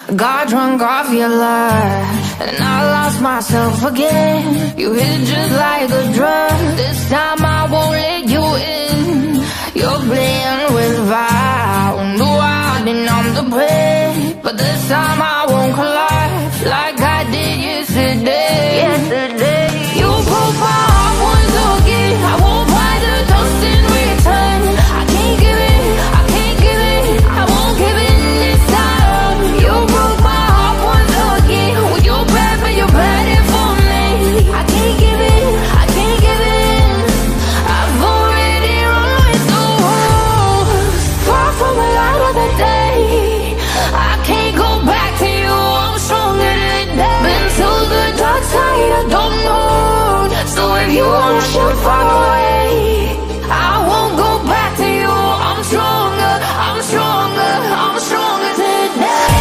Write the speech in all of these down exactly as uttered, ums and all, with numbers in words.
Got drunk off your love, and I lost myself again. You hit just like a drug. This time I won't let you in. You're playing with fire. Knew I'd been on the prey, but this time I won't collide like I did yesterday. Yesterday, you broke my heart once again. I won't buy the dust in return. I can't give it, I can't give it, I won't give it this time. You broke my heart once again. Well, you're bad, but you're bad it for me. I can't give it, I can't give it. I've already run with the wolves. Far from the light of the day, I can't go back to you. I'm stronger today. Been to the dark side, I don't know. So if you wanna shoot far away, I won't go back to you. I'm stronger, I'm stronger, I'm stronger today.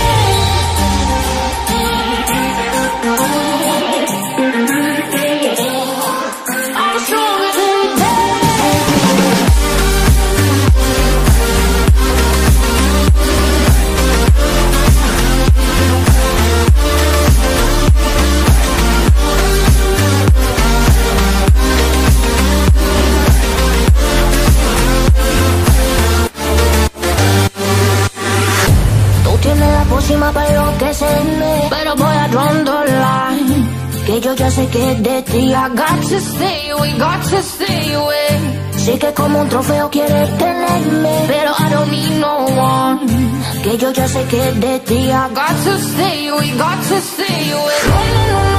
I'm stronger today. Tú tienes la pócima para enloquecerme, pero voy a draw the line. Que yo ya sé que es de ti. I got to stay away, got to stay away. Sí que como un trofeo quieres tenerme, pero I don't need no one. Que yo ya sé que es de ti. I got to stay away, got to stay away. No, no, no,